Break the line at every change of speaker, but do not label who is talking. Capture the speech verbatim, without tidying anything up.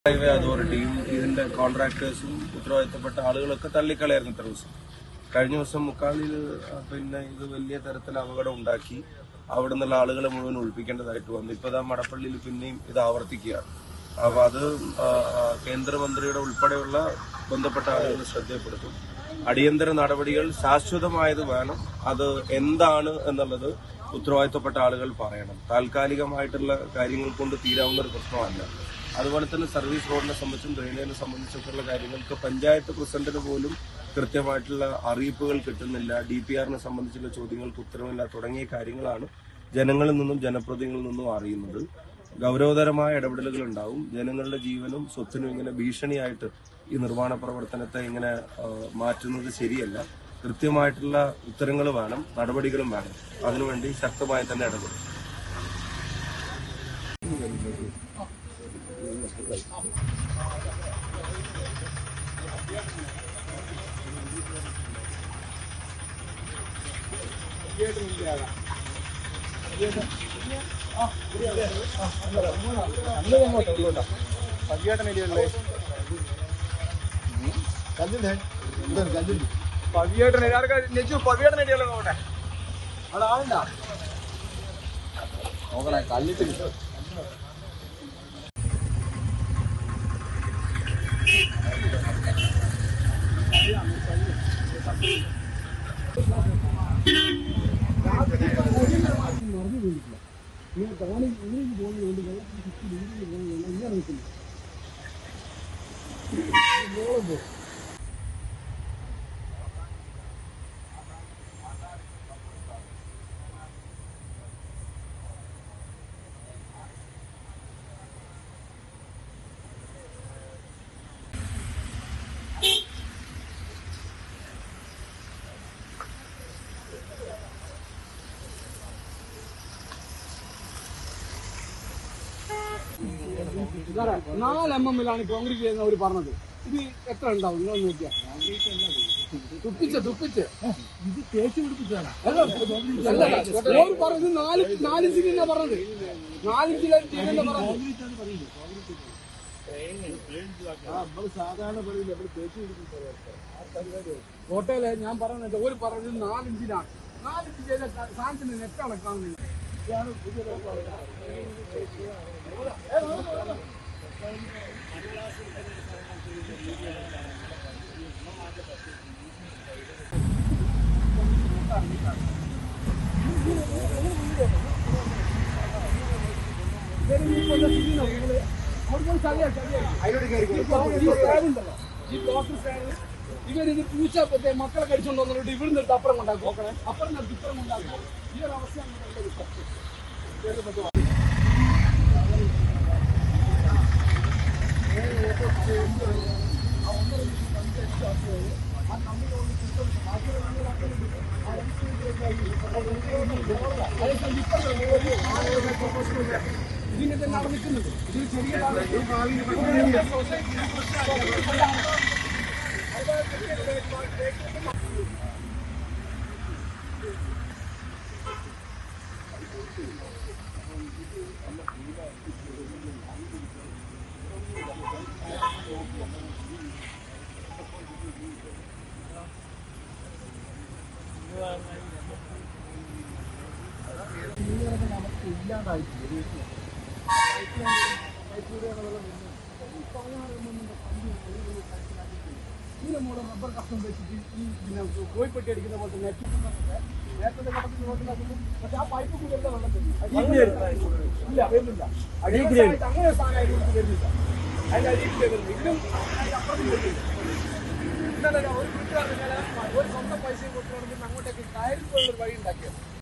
Highway അതോറിറ്റിയും ഇതിന്റെ കോൺട്രാക്ടേഴ്സും ഉത്തരവാദിത്തപ്പെട്ട ആളുകളൊക്കെ തള്ളിക്കളയായിരുന്നു ഇത്ര ദിവസം. കഴിഞ്ഞ ദിവസം മുക്കാലിൽ പിന്നെ ഇത് വലിയ തരത്തിൽ അപകടം ഉണ്ടാക്കി അവിടെ നിന്നുള്ള ആളുകളെ മുഴുവൻ ഒഴിപ്പിക്കേണ്ടതായിട്ട് വന്നു. ഇപ്പോൾ ഇതാ മടപ്പള്ളിയിൽ പിന്നെയും ഇത് ആവർത്തിക്കുകയാണ്. അപ്പോൾ അത് കേന്ദ്രമന്ത്രിയുടെ ഉൾപ്പെടെയുള്ള ബന്ധപ്പെട്ട ആളുകൾ ശ്രദ്ധയപ്പെടുത്തും. അടിയന്തര നടപടികൾ ശാശ്വതമായത് വേണം. അത് എന്താണ് എന്നുള്ളത് ഉത്തരവാദിത്തപ്പെട്ട ആളുകൾ പറയണം. താൽക്കാലികമായിട്ടുള്ള കാര്യങ്ങൾ കൊണ്ട് തീരാവുന്ന ഒരു പ്രശ്നമല്ല. അതുപോലെ തന്നെ സർവീസ് റോഡിനെ സംബന്ധിച്ചും ഡ്രെയിനേജിനെ സംബന്ധിച്ചൊക്കെയുള്ള കാര്യങ്ങൾക്ക് പഞ്ചായത്ത് പ്രസിഡന്റിന് പോലും കൃത്യമായിട്ടുള്ള അറിയിപ്പുകൾ കിട്ടുന്നില്ല. ഡി പി ആറിനെ സംബന്ധിച്ചുള്ള ചോദ്യങ്ങൾക്ക് ഉത്തരവില്ല തുടങ്ങിയ കാര്യങ്ങളാണ് ജനങ്ങളിൽ നിന്നും ജനപ്രതിനിധികളിൽ നിന്നും അറിയുന്നത്. ഗൗരവതരമായ ഇടപെടലുകൾ ഉണ്ടാവും. ജനങ്ങളുടെ ജീവനും സ്വത്തിനും ഇങ്ങനെ ഭീഷണിയായിട്ട് ഈ നിർമ്മാണ പ്രവർത്തനത്തെ ഇങ്ങനെ മാറ്റുന്നത് ശരിയല്ല. കൃത്യമായിട്ടുള്ള ഉത്തരങ്ങൾ വേണം, നടപടികളും വേണം. അതിനുവേണ്ടി ശക്തമായി തന്നെ ഇടപെടും.
നോക്കണേ കല്ലിട്ട്
നാല് എം എമ്മിലാണ് കോൺക്രീറ്റ് ചെയ്യുന്ന അവർ പറഞ്ഞത്. ഇത് എത്ര ഉണ്ടാവും നിങ്ങൾ നോക്കിയാൽ? തുപ്പിച്ച് തുപ്പിച്ച് ഇത് തേച്ച് പിടിപ്പിച്ചാണ് പറഞ്ഞത്. നാല് നാലിഞ്ചിൽ എന്നാ പറഞ്ഞത്, നാലിഞ്ചിലെ പറഞ്ഞത്. സാധാരണ പറയില്ല ഇവിടെ തേച്ച് പിടിപ്പിച്ച കോട്ടയിലെ ഞാൻ പറഞ്ഞത് ഒരു പറഞ്ഞത് നാലിഞ്ചിലാണ്. നാലിഞ്ച് ചെയ്ത സാധനത്തിന് നെറ്റാണ് കാണുന്നത്. ഇതാണ് പുതിയ ഇവരിത് പൂച്ച മക്കളെ കഴിച്ചോണ്ട് വന്നിട്ട് ഇവിടുന്ന് എടുത്ത് അപ്പുറം കൊണ്ടാക്കും. അപ്പുറം നടത്തി ഇപ്പുറം കൊണ്ടാക്കും. ഈ ഒരു അവസ്ഥയാണ് ഇതിന്റെ നടന്നിട്ടുണ്ട്. ഇത് ചെറിയ നമുക്ക് ഇല്ലാതായി ഇതിന്റെ മൂലം റബ്ബർ കഷ്ണം വെച്ചിട്ട് ഈ പിന്നെ കോഴിപ്പെട്ടി അടിക്കുന്ന പോലെ നെറ്റ് നേരത്തെ കടത്തിൽ നോട്ടുണ്ടാക്കുന്നു. പക്ഷെ ആ പൈപ്പ് കൂടി എല്ലാം വെള്ളത്തിൽ ഇല്ല വരുന്നില്ല. അങ്ങനെ സാധനം വരുന്നില്ല. അതിന്റെ അടിയിൽ വരുന്നു. ഇതിലും അപ്പുറത്തും വരുന്നില്ല. ഇന്നലെ ഒരു വീട്ടുകാർ ഒരു സ്വന്തം പൈസയും കൊടുക്കുകയാണെങ്കിൽ അങ്ങോട്ടേക്ക് കയറി പോയൊരു വഴി ഉണ്ടാക്കിയത്.